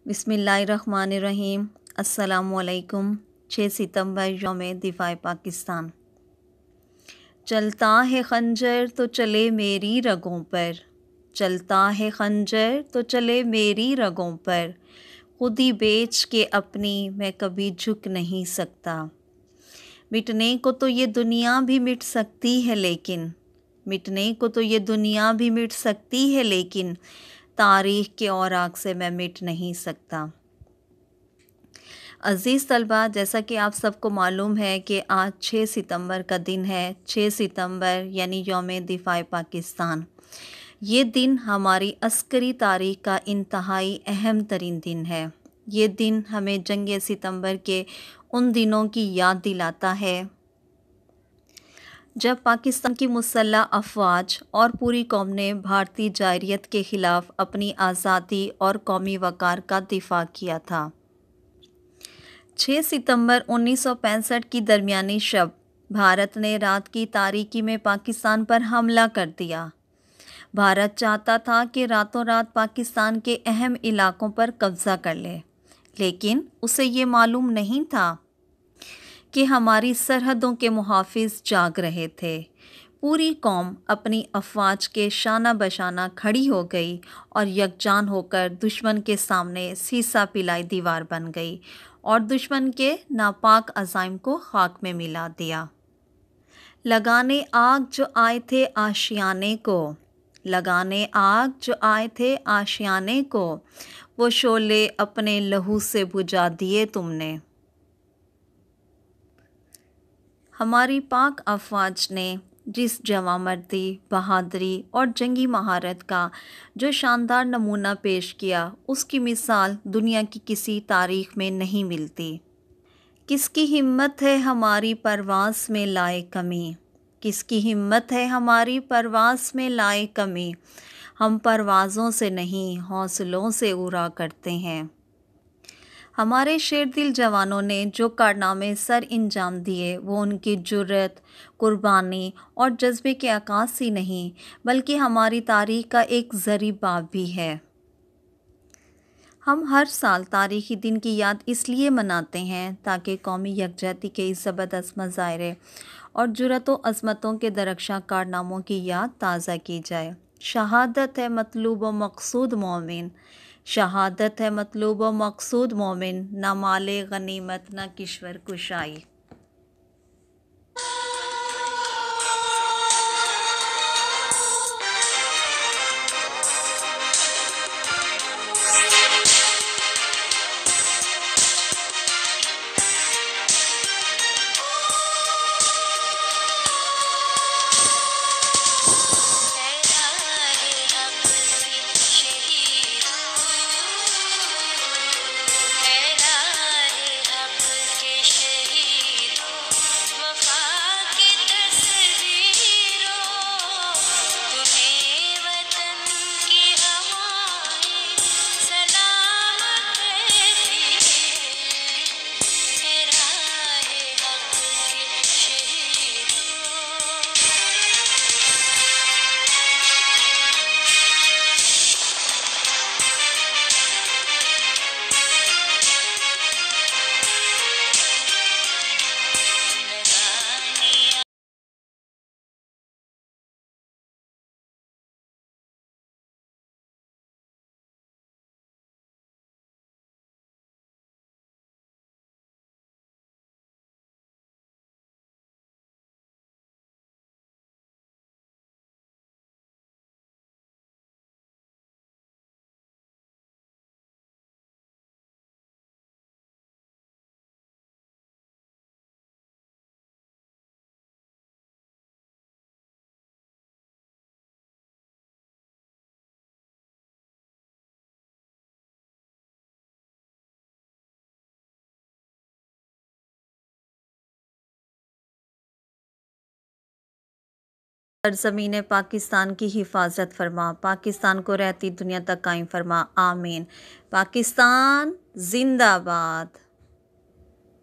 बिस्मिल्लाहिर्रहमानिर्रहीम। अस्सलामुअलैकुम। 6 सितंबर यौम दिफाए पाकिस्तान। चलता है खंजर तो चले मेरी रगों पर, चलता है खंजर तो चले मेरी रगों पर, खुद ही बेच के अपनी मैं कभी झुक नहीं सकता। मिटने को तो ये दुनिया भी मिट सकती है लेकिन, मिटने को तो ये दुनिया भी मिट सकती है लेकिन, तारीख़ के औराक से मैं मिट नहीं सकता। अज़ीज़ तलबा, जैसा कि आप सबको मालूम है कि आज 6 सितंबर का दिन है। 6 सितंबर यानी यौम दिफाए पाकिस्तान। ये दिन हमारी अस्करी तारीख़ का इंतहाई अहम तरीन दिन है। ये दिन हमें जंग सितंबर के उन दिनों की याद दिलाता है जब पाकिस्तान की मुसल्लह अफ़वाज और पूरी कौम ने भारतीय जायरियत के ख़िलाफ़ अपनी आज़ादी और कौमी वक़ार का दिफ़ा किया था। 6 सितंबर 1965 की दरमियानी शब भारत ने रात की तारीकी में पाकिस्तान पर हमला कर दिया। भारत चाहता था कि रातों रात पाकिस्तान के अहम इलाकों पर कब्ज़ा कर ले, लेकिन उसे ये मालूम नहीं था कि हमारी सरहदों के मुहाफ़िज़ जाग रहे थे। पूरी कौम अपनी अफ़वाज के शाना बशाना खड़ी हो गई और यकजान होकर दुश्मन के सामने सीसा पिलाई दीवार बन गई और दुश्मन के नापाक अज़ाइम को खाक में मिला दिया। लगाने आग जो आए थे आशियाने को, लगाने आग जो आए थे आशियाने को, वो शोले अपने लहू से बुझा दिए तुमने। हमारी पाक अफ़वाज ने जिस जवामर्दी, बहादुरी और जंगी महारत का जो शानदार नमूना पेश किया, उसकी मिसाल दुनिया की किसी तारीख़ में नहीं मिलती। किसकी हिम्मत है हमारी परवास में लाए कमी, किसकी हिम्मत है हमारी परवास में लाए कमी, हम परवाज़ों से नहीं हौसलों से उड़ा करते हैं। हमारे शेर दिल जवानों ने जो कारनामे सर अंजाम दिए, वो उनकी जुर्रत, कुर्बानी और जज्बे के अक्कासी नहीं, बल्कि हमारी तारीख़ का एक ज़री बाब भी है। हम हर साल तारीख़ी दिन की याद इसलिए मनाते हैं ताकि कौमी यकजहती के इस ज़बरदस्त मुज़ाहरे और जुर्रत व अज़मतों के दरख्शां कारनामों की याद ताज़ा की जाए। शहादत है मतलूब व मक़सूद मोमिन, शहादत है मतलूब व मक़सूद मोमिन, न माले गनीमत न किश्वर कुशाई। सरज़मीन पाकिस्तान की हिफाजत फरमा, पाकिस्तान को रहती दुनिया तक कायम फरमा। आमीन। पाकिस्तान जिंदाबाद।